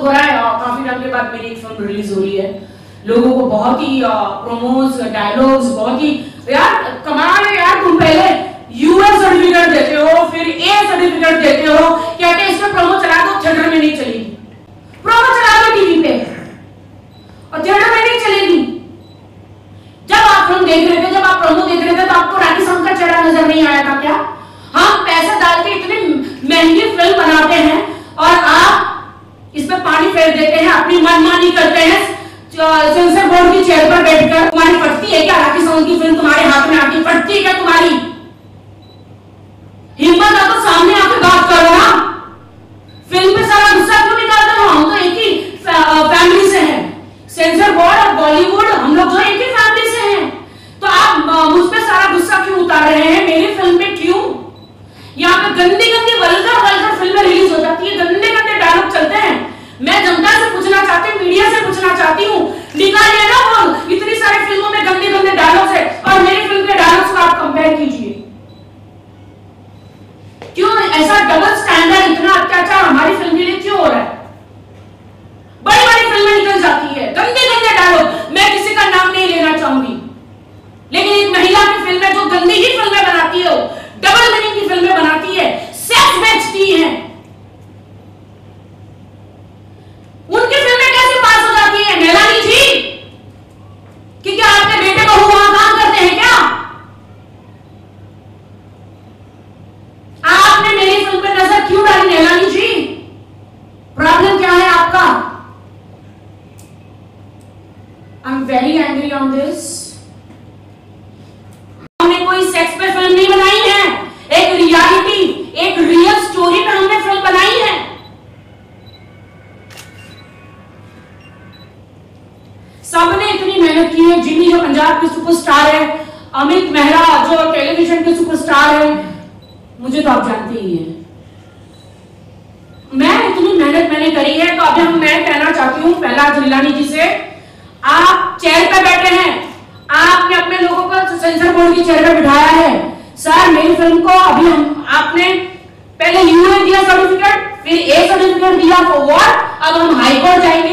हो रहा है, काफी टाइम के बाद मेरी एक फिल्म रिलीज हो रही है, लोगों को बहुत ही प्रोमोस डायलॉग्स बहुत ही यार कमाल है यार, तुम पहले यूएस सर्टिफिकेट देते हो फिर ए सर्टिफिकेट देते हो, कहते हैं इसमें प्रोमो चला दो, थिएटर में नहीं चलेगी, प्रोमो चला दो टीवी पे और थिएटर में नहीं चलेगी। जब आप फिल्म देख रहे थे, जब आप प्रोमो देख रहे थे, तो आपको राखी सावंत का चेहरा नजर नहीं आया था क्या? हम पैसा डाल के इतनी महंगी फिल्म बनाते हैं और आप इस पे पानी फेर देते हैं, अपनी मनमानी करते हैं सेंसर बोर्ड की चेयर पर बैठकर। तुम्हारी फटती है क्या राखी सावंत की फिल्म तुम्हारे हाथ में आती फटती है क्या तुम्हारी? हिम्मत है तो सामने आके बात करो ना, फिल्म पे सारा गुस्सा क्यों निकालते हो? हम तो एक ही फैमिली से हैं, सेंसर बोर्ड और बॉलीवुड हम लोग जो एक ही फैमिली से हैं, तो आप मुझ पे सारा गुस्सा क्यों उतार रहे हैं? मेरी फिल्म पे क्यों? यहाँ पे गंदी गंदी वल्गर फिल्में रिलीज हो जाती है, गंदे गंदे डायलॉग चलते हैं। मैं जनता से पूछना चाहती हूँ, मीडिया से पूछना चाहती हूँ, निकालिए ना वो इतनी सारी फिल्मों में गंदे गंदे डायलॉग्स है और मेरी फिल्म के डायलॉग्स को आप कंपेयर कीजिए। क्यों ऐसा डबल स्टैंडर्ड, इतना अत्याचार हमारी फिल्म के लिए क्यों हो रहा है? बड़ी बड़ी फिल्में निकल जाती है, गंदे गंदे डायलॉग, मैं किसी का नाम नहीं लेना चाहूंगी, लेकिन एक महिला की फिल्म है जो गंदी ही फिल्में बनाती है, डबल मीनिंग की फिल्में बनाती है, सेक्स बेचती है, उनकी फिल्में कैसे पास हो जाती है? नैलानी जी, कि क्या आपके बेटे बहू वहां काम करते हैं क्या? आपने मेरी फिल्म पे नजर क्यों डाली नैलानी जी? प्रॉब्लम क्या है आपका? I am very angry on this. हमने कोई सेक्स पे फिल्म नहीं बनाई है, एक रियलिटी, एक रियल स्टोरी पे हमने फिल्म बनाई है। सबने इतनी मेहनत की है, जिमी जो पंजाब की सुपरस्टार है, अमित मेहरा जो टेलीविजन के सुपरस्टार है, मुझे तो आप जानते ही हैं, मैं इतनी मेहनत मैंने करी है। तो अभी मैं कहना चाहती हूँ पहला जिलानी जी से, आप चेयर पे बैठे हैं, आपने अपने लोगों को सेंसर बोर्ड की चेयर पे बिठाया है। सर मेरी फिल्म को अभी आपने पहले यूए दिया सर्टिफिकेट, फिर ए सर्टिफिकेट दिया, फॉर व्हाट? अब हम हाई कोर्ट जाएंगे